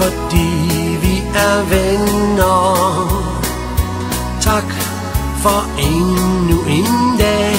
fordi vi er venner. Tak for endnu en dag.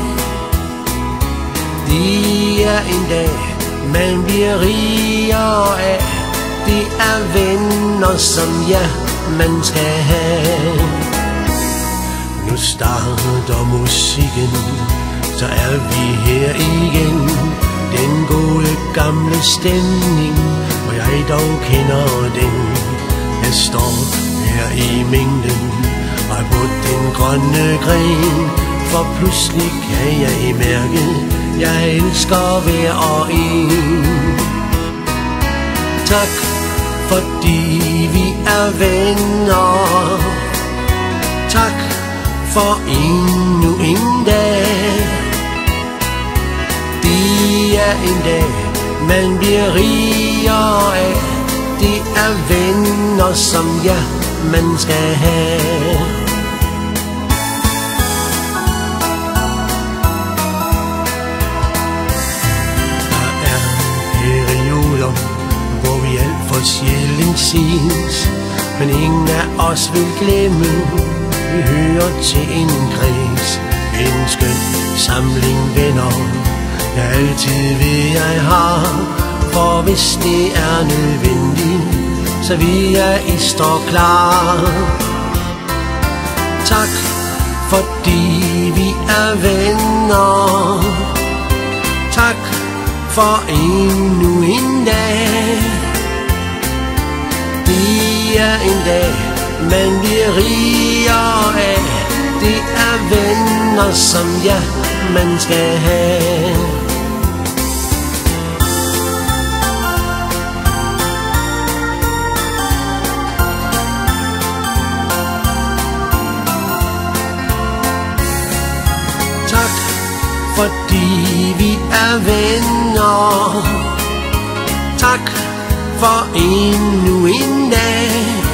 Det er en dag, man bliver rigere af. Det er venner, som man skal have. Nu starter musikken, så er vi her igen. Den gode gamle stemning, hvor jeg dog kender den. Jeg står her i mængden og er på den grønne gren. For pludselig kan jeg mærke, jeg elsker hver og en. Tak fordi vi er venner. Tak for endnu en dag. Det er en dag, man bliver rigere af. Det er venner, som man skal have. Der er perioder, hvor vi alt for sjældent ses, men ingen af os vil glemme, vi hører til en kreds. En skøn samling venner, jeg altid ved jeg har. For hvis det er nødvendigt, så vil jeg I står klar. Tak fordi vi er venner. Tak for endnu en dag. Det er en dag, man bliver rigere af. Det er venner, som man skal have. Tak fordi vi er venner. Tak for endnu en dag.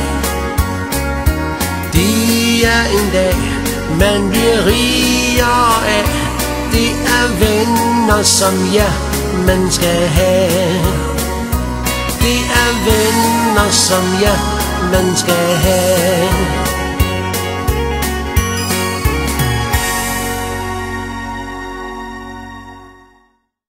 Det er en dag, man bliver rigere af. Det er venner, som man skal have. Det er venner, som man skal have.